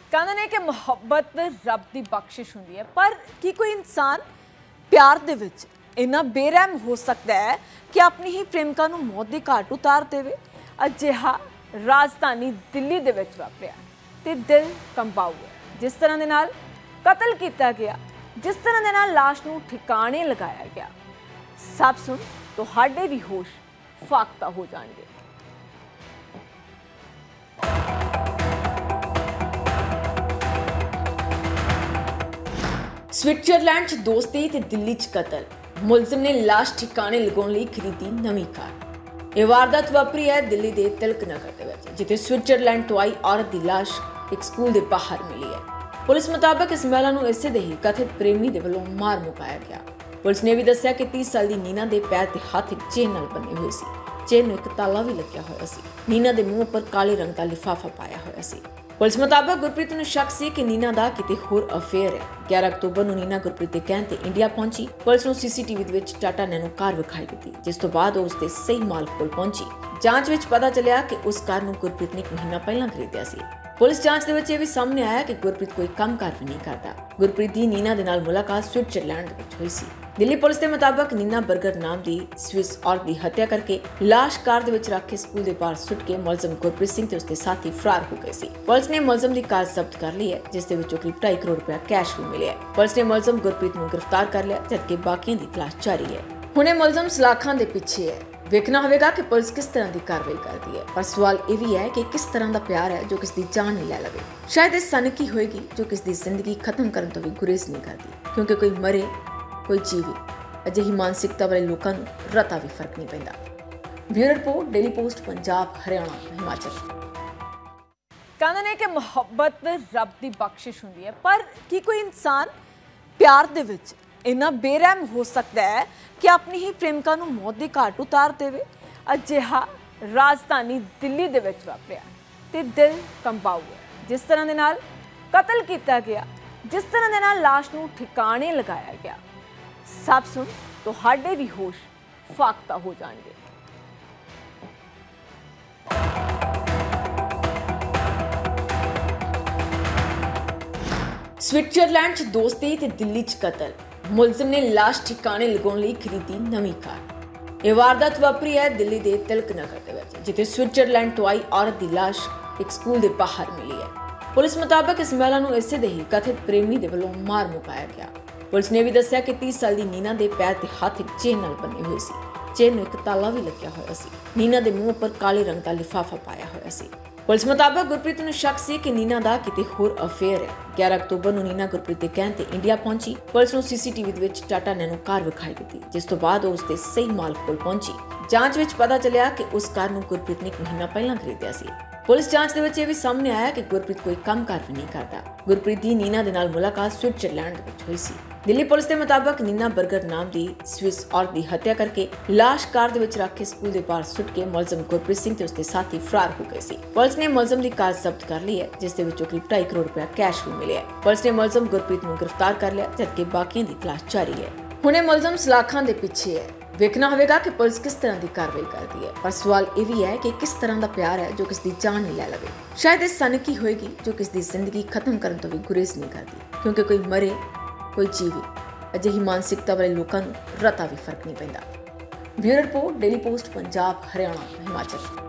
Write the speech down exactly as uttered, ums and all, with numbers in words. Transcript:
कहते ने कि मुहब्बत रब की बख्शिश होंदी है, पर की कोई इंसान प्यार दे विच इन्ना बेरहम हो सकता है कि अपनी ही प्रेमिका नूं मौत दी घाट उतार देवे। अजिहा राजधानी दिल्ली दे विच वापरिया ते दिल कंबाऊ है। जिस तरह दे नाल कतल किया गया, जिस तरह दे नाल लाश नूं ठिकाने लगाया गया, सब सुन तुहाडे भी होश फाख्ता हो जाएंगे। स्विट्जरलैंड च दोस्ती ते दिल्ली च कतल, मुलजिम ने लाश ठिकाने लगाने लई खरीदी नवीं कार। यह वारदात वापरी है दिल्ली के तिलक नगर दे विच, जिथे स्विट्जरलैंड तो आई औरत की लाश एक स्कूल के बाहर मिली है। पुलिस मुताबिक इस महिला नूं इसे दे ही कथित प्रेमी दे वल्लों मार मुकाया गया। पुलिस ने भी दस्सिया कि तीस साल की नीना के पैर ते हत्थ एक चेन नाल बने हुए सी। चेन नूं एक ताला भी लग्या होया सी। नीना के मुंह पर काले रंग का लिफाफा पाया होया सी। पुलिस मुताबिक गुरप्रीत नूं शक सी कि नीना दा किते होर अफेयर है। ग्यारह अक्तूबर नूं नीना गुरप्रीत दे कहण ते इंडिया पहुंची। पुलिस नूं सीसीटीवी दे विच टाटा नैनो कार विखाई दित्ती, जिस तो बाद उसके सही मालक कोल पहुंची। जांच विच पता चलिया कि उस कार नूं गुरप्रीत ने एक महीना पहलां खरीदिया सी। पुलिस जांच दे विच इह भी सामने आया कि गुरप्रीत कोई काम कार भी नहीं करता। गुरप्रीत दी नीना दे नाल मुलाकात स्विट्जरलैंड विच हुई सी। दिल्ली पुलिस के मुताबिक नीना बर्गर नाम की स्विस औरत की हत्या करके लाश कार दे विच रख के स्कूल के बाहर सुट के मुलजिम गुरप्रीत सिंह ते उसके साथी फरार हो गए सी। पुलिस ने मुलजिम की कार जब्त कर ली है, जिस दे विचों करीब ढाई करोड़ रुपया कैश भी मिले है। पुलिस ने मुलजिम गुरप्रीत नूं गिरफ्तार कर लिया, जबकि बाकियों की तलाश जारी है। हुणे मुलजिम सलाखां दे पिछे है। देखना होगा कि पुलिस किस तरह की कार्रवाई करती है, पर सवाल यह भी है कि किस तरह का प्यार है जो किसी की जान नहीं ले लवे। शायद इस सनकी होएगी जो किसी की जिंदगी खत्म करने तो भी गुरेज नहीं करती, क्योंकि कोई मरे कोई जीवे, अजिही मानसिकता वाले लोगों को रता भी फर्क नहीं पैंदा। Bureau report, Daily Post, Punjab, Haryana, Himachal. कहते ने कि मुहब्बत रब की बख्शिश होंदी है, पर की कोई इंसान प्यार दे विच इन्ना बेरहम हो सकता है कि अपनी ही प्रेमिका नूं मौत दी घाट उतार देवे। अजिहा राजधानी दिल्ली दे विच वापरिया ते दिल कंबाऊ है। जिस तरह दे नाल कतल किया गया, जिस तरह दे नाल लाश नूं ठिकाने लगाया गया, सब सुन तुहाडे भी होश फाख्ता हो जाएंगे। स्विट्जरलैंड च दोस्ती ते दिल्ली च कतल, मुलजिम ने लाश ठिकाने लगाने लई खरीदी नवीं कार। यह वारदात वापरी है दिल्ली के तिलक नगर दे विच, जिथे स्विट्जरलैंड तो आई औरत की लाश एक स्कूल के बाहर मिली है। पुलिस मुताबिक इस महिला नूं इसे दे ही कथित प्रेमी दे वल्लों मार मुकाया गया। पुलिस ने भी दस्सिया कि तीस साल की नीना के पैर ते हत्थ एक चेन नाल बने हुए सी। चेन नूं एक ताला भी लग्या होया सी। नीना के मुंह पर काले रंग का लिफाफा पाया होया सी। पुलिस मुताबिक गुरप्रीत नूं शक सी कि नीना दा किते होर अफेयर है। ग्यारह अक्तूबर नूं नीना गुरप्रीत दे कहण ते इंडिया पहुंची। पुलिस नूं सीसीटीवी दे विच टाटा नैनो कार विखाई दित्ती, जिस तो बाद उसके सही मालक कोल पहुंची। जांच विच पता चलिया कि उस कार नूं गुरप्रीत ने एक महीना पहलां खरीदिया सी। पुलिस जांच दे विच इह भी सामने आया कि गुरप्रीत कोई काम कार भी नहीं करता। गुरप्रीत दी नीना दे नाल मुलाकात स्विट्जरलैंड विच हुई सी। दिल्ली पुलिस के मुताबिक नीना बर्गर नाम की स्विस औरत की हत्या करके लाश कार दे विच रख के स्कूल के बाहर सुट के मुलजिम गुरप्रीत सिंह ते उसके साथी फरार हो गए सी। पुलिस ने मुलजिम की कार जब्त कर ली है, जिस दे विचों करीब ढाई करोड़ रुपया कैश भी मिले है। पुलिस ने मुलजिम गुरप्रीत नूं गिरफ्तार कर लिया, जबकि बाकियों की तलाश जारी है। हुणे मुलजिम सलाखां दे पिछे है। देखना होगा कि पुलिस किस तरह की कार्रवाई करती है, पर सवाल यह भी है कि किस तरह का प्यार है जो किसी की जान नहीं ले लवे। शायद इस सनकी होएगी जो किसी की जिंदगी खत्म करने तो भी गुरेज नहीं करती, क्योंकि कोई मरे कोई जीवे, अजिही मानसिकता वाले लोगों को रता भी फर्क नहीं पैंदा। Bureau report, Daily Post, Punjab, Haryana, Himachal.